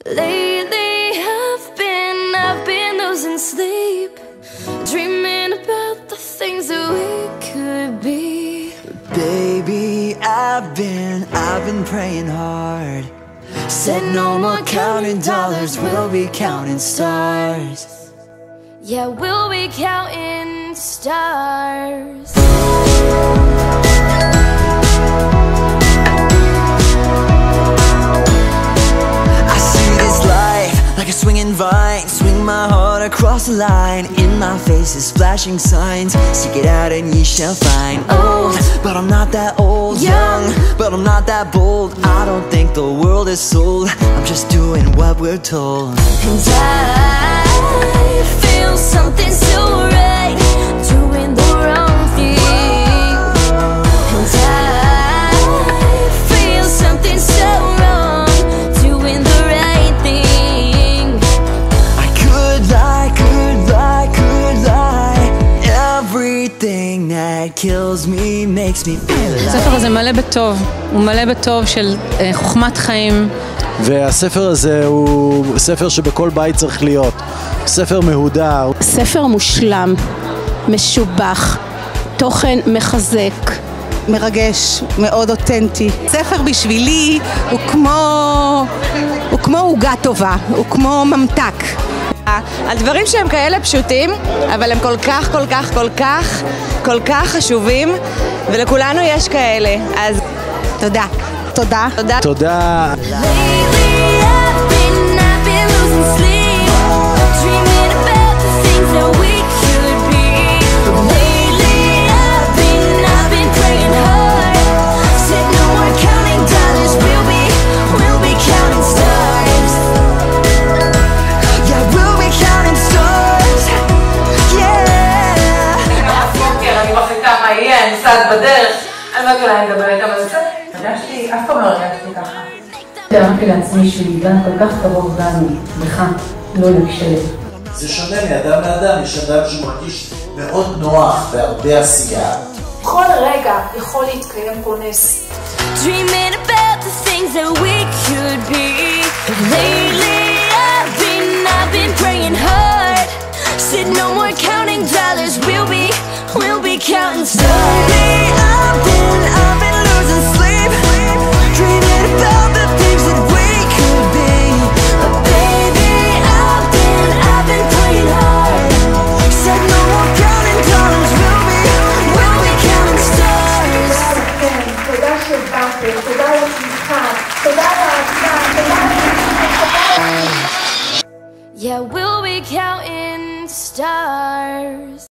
Lately I've been losing sleep, dreaming about the things that we could be. Baby, I've been praying hard. Said no more counting dollars, we'll be counting stars. Yeah, we'll be counting stars. I see this life like a swinging vine, swing my heart across the line. In my face is flashing signs, seek it out and ye shall find. Old, but I'm not that old. Young, but I'm not that bold. I don't think the world is sold, I'm just doing what we're told. And I feel something so right, doing the wrong thing. And I feel something so wrong, doing the right thing. I could lie, could lie, could lie. Everything that kills me makes me feel alive. הספר הזה מלא בטוב, הוא מלא בטוב של חוכמת חיים. והספר הזה הוא ספר שבכל בית צריך להיות. ספר מהודר. ספר מושלם, משובח, תוכן מחזק, מרגש, מאוד אותנטי. ספר בשבילי הוא כמו עוגה טובה, הוא כמו ממתק. על דברים שהם כאלה פשוטים, אבל הם כל כך חשובים, ולכולנו יש כאלה. אז תודה. תודה. תודה. תודה. אני סעד בדרך, אני לא יכולה לדבר איתם על זה. הרגשתי, אף פעם לא הרגשתי ככה. אמרתי לעצמי שעידן כל כך קרוב לנו, לך, לא להקשב. זה שונה מאדם לאדם, יש אדם שמרגיש מאוד נוח והרבה עשייה. כל רגע יכול להתקיים פה נס. Dreaming about the things that we could be. Lately I've been praying hard. Said no more counting dollars, we'll be counting stars. I've been losing sleep, dreaming about the things that we could be. But baby, I've been praying hard. Said no more counting dollars, we'll be counting stars. תודה שבאתם, תודה לתמיכה, תודה לאהבה, תודה Yeah, we'll be counting stars.